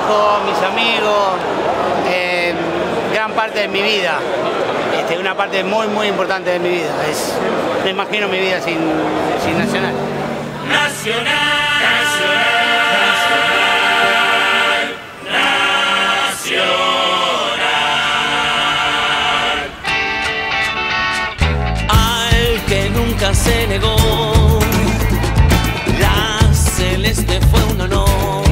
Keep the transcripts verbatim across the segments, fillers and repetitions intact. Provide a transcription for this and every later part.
hijos, mis amigos, eh, gran parte de mi vida. Este, una parte muy, muy importante de mi vida. Es, no imagino mi vida sin, sin Nacional. Nacional, Nacional, Nacional. Al que nunca se negó, la celeste fue un honor.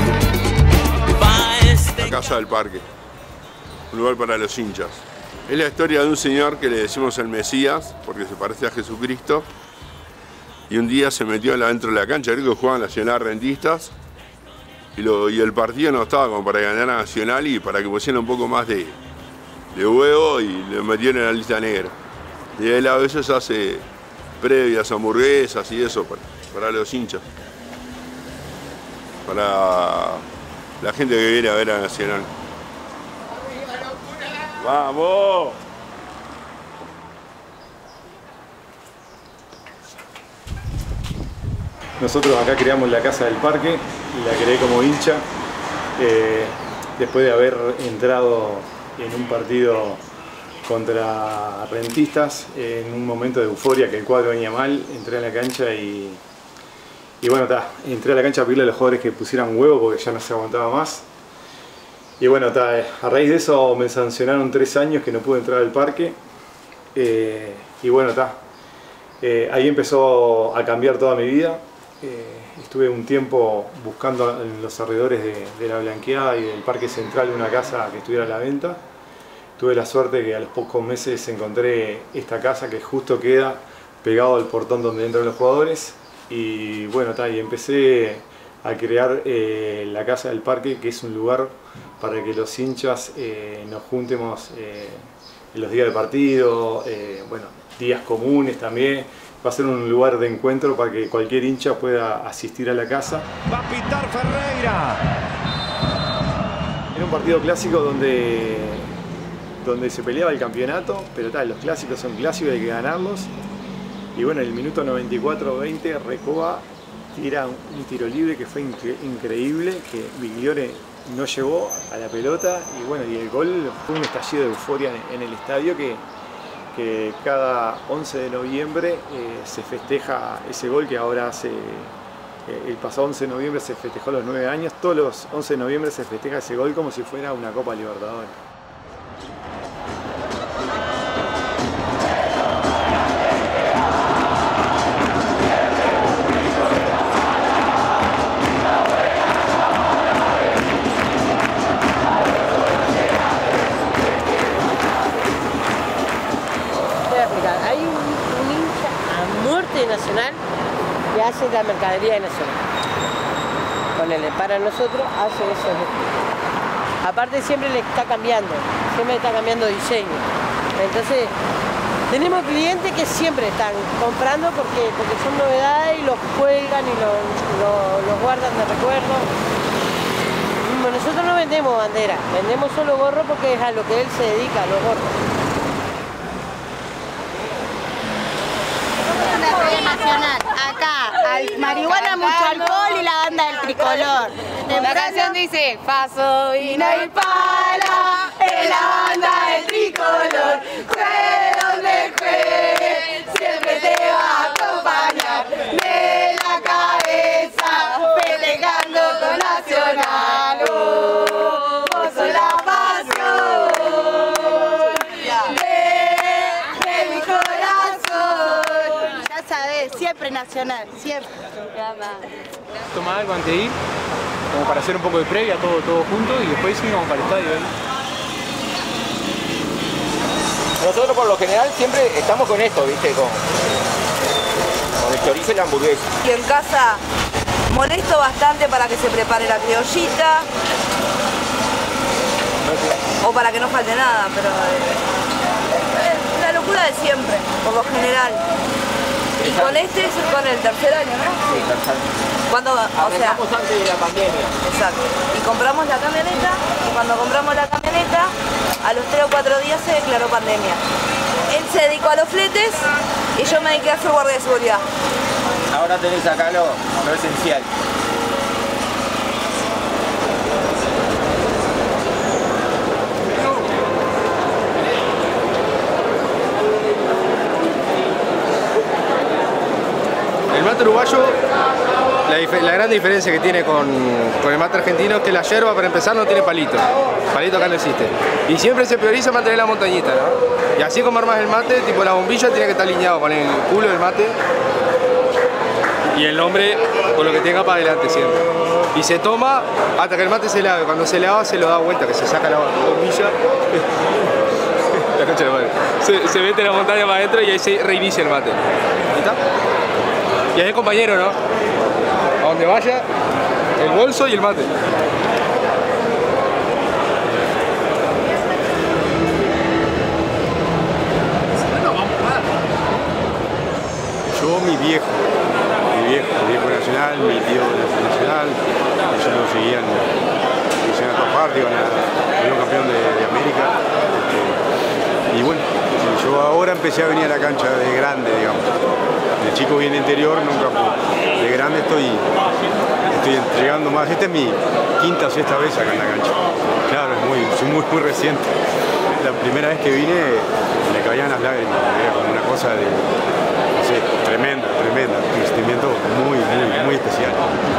Va este... La Casa del Parque, un lugar para los hinchas. Es la historia de un señor que le decimos el Mesías, porque se parece a Jesucristo, y un día se metió adentro de la cancha, creo que jugaban Nacional Rentistas, y, lo, y el partido no estaba como para ganar a Nacional y para que pusieran un poco más de, de huevo y le metieron en la lista negra. Y él a veces hace previas, hamburguesas y eso para, para los hinchas, para la gente que viene a ver a Nacional. ¡Vamos! Nosotros acá creamos la Casa del Parque y la creé como hincha eh, después de haber entrado en un partido contra Rentistas en un momento de euforia que el cuadro venía mal. Entré a la cancha y, y bueno, ta, entré a la cancha a pedirle a los jugadores que pusieran huevo porque ya no se aguantaba más. Y bueno, ta, a raíz de eso me sancionaron tres años que no pude entrar al parque. Eh, y bueno, ta, eh, ahí empezó a cambiar toda mi vida. Eh, estuve un tiempo buscando en los alrededores de, de la Blanqueada y del Parque Central una casa que estuviera a la venta. Tuve la suerte que a los pocos meses encontré esta casa que justo queda pegado al portón donde entran los jugadores. Y bueno, ta, y empecé a crear eh, la Casa del Parque, que es un lugar para que los hinchas eh, nos juntemos eh, en los días de partido, eh, bueno, días comunes también. Va a ser un lugar de encuentro para que cualquier hincha pueda asistir a la casa. Va a pitar Ferreira. Era un partido clásico donde, donde se peleaba el campeonato, pero tal, los clásicos son clásicos, hay que ganarlos. Y bueno, en el minuto noventa y cuatro veinte, Recoba tira un tiro libre que fue incre increíble, que Vigliore no llegó a la pelota y bueno, y el gol fue un estallido de euforia en, en el estadio que, que cada once de noviembre eh, se festeja ese gol que ahora hace, eh, el pasado once de noviembre se festejó los nueve años, todos los once de noviembre se festeja ese gol como si fuera una Copa Libertadores. Hay un, un hincha a muerte de Nacional que hace la mercadería de Nacional. Ponele, para nosotros hace eso. Aparte siempre le está cambiando, siempre está cambiando diseño. Entonces, tenemos clientes que siempre están comprando porque, porque son novedades y los cuelgan y los, los, los guardan de recuerdo. Nosotros no vendemos bandera, vendemos solo gorros porque es a lo que él se dedica, a los gorros. Nacional, acá, al marihuana, mucho alcohol y la banda del tricolor. La canción dice, paso, vino y pala, en la banda del tricolor, juegue donde juegue, siempre te va a acompañar, de la cabeza, festejando con Nacional, oh, vos sos la pasión. Siempre Nacional, siempre. Tomar algo antes de ir, como para hacer un poco de previa, todo, todo junto, y después íbamos para el estadio. ¿eh? Nosotros por lo general siempre estamos con esto, ¿viste? Con, con el chorizo y la hamburguesa. Y en casa molesto bastante para que se prepare la criollita. O para que no falte nada, pero eh, es la locura de siempre, por lo general. Y con este es con el tercer año, ¿no? Sí, tercer año. Cuando, o sea, antes de la pandemia. Exacto. Y compramos la camioneta, y cuando compramos la camioneta, a los tres o cuatro días se declaró pandemia. Él se dedicó a los fletes y yo me dediqué a ser guardia de seguridad. Ahora tenés acá lo, lo esencial. mate uruguayo, la, la gran diferencia que tiene con, con el mate argentino es que la yerba, para empezar, no tiene palito. Palito acá no existe. Y siempre se prioriza mantener la montañita, ¿no? Y así como armas el mate, tipo la bombilla tiene que estar alineado con el culo del mate y el nombre con lo que tenga para adelante siempre. Y se toma hasta que el mate se lave. Cuando se lava se lo da vuelta, que se saca la bombilla. La concha de madre. Se, se mete la montaña para adentro y ahí se reinicia el mate. ¿Y está? Y ahí el compañero, ¿no? A donde vaya, el bolso y el mate. Yo, mi viejo, mi viejo, mi viejo nacional, mi tío nacional, ellos lo seguían, hicieron a todas partes, iban a ser campeón de, de América. Este, y bueno, yo ahora empecé a venir a la cancha de grande, digamos. De chico bien interior, nunca fui. De grande estoy, estoy entregando más. Esta es mi quinta o sexta vez acá en la cancha. Claro, es muy, soy muy, muy reciente. La primera vez que vine me caían las lágrimas, era como una cosa de, no sé, tremenda, tremenda. Un sentimiento muy, muy, muy especial.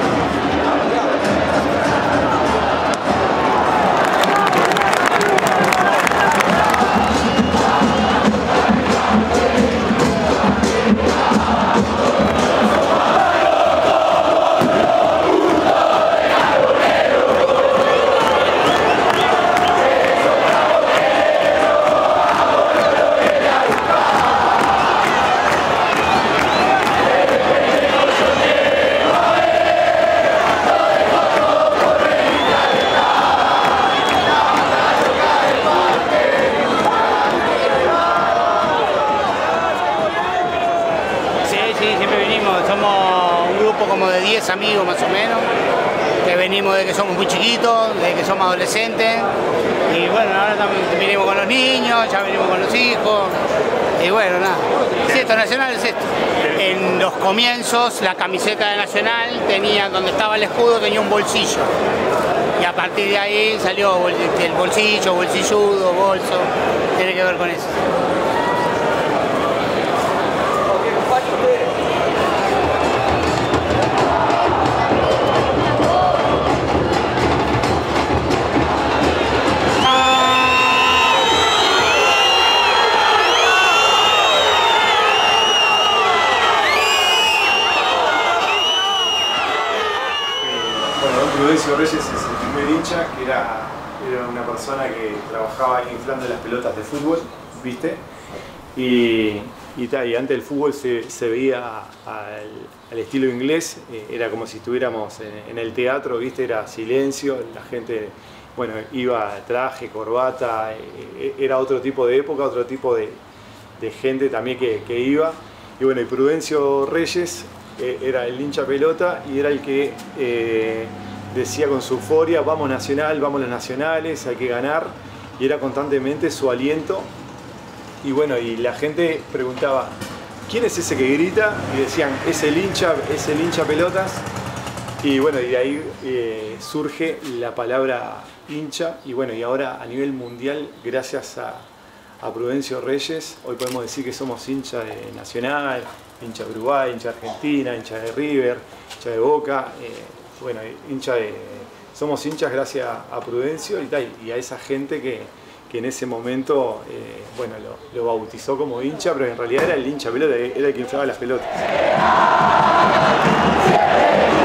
Como de diez amigos más o menos, que venimos de que somos muy chiquitos, de que somos adolescentes, y bueno, ahora también venimos con los niños, ya venimos con los hijos, y bueno, nada. Sí, esto Nacional es esto. En los comienzos, la camiseta de Nacional tenía, donde estaba el escudo, tenía un bolsillo, y a partir de ahí salió el bolsillo, bolsilludo, bolso, tiene que ver con eso. Prudencio Reyes es el primer hincha, que era, era una persona que trabajaba inflando las pelotas de fútbol, ¿viste? Y, y, ta, y antes el fútbol se, se veía al, al estilo inglés, eh, era como si estuviéramos en, en el teatro, ¿viste? Era silencio, la gente, bueno, iba traje, corbata, eh, era otro tipo de época, otro tipo de, de gente también que, que iba. Y bueno, y Prudencio Reyes eh, era el hincha pelota y era el que eh, decía con su euforia, vamos Nacional, vamos los nacionales, hay que ganar, y era constantemente su aliento. Y bueno, y la gente preguntaba, ¿quién es ese que grita? Y decían, es el hincha, es el hincha pelotas. Y bueno, y de ahí eh, surge la palabra hincha, y bueno, y ahora a nivel mundial, gracias a, a Prudencio Reyes, hoy podemos decir que somos hincha de Nacional, hincha de Uruguay, hincha de Argentina, hincha de River, hincha de Boca. Eh, Bueno, hincha de, somos hinchas gracias a Prudencio y, tal, y a esa gente que, que en ese momento eh, bueno, lo, lo bautizó como hincha, pero en realidad era el hincha pelota, era el que inflaba las pelotas.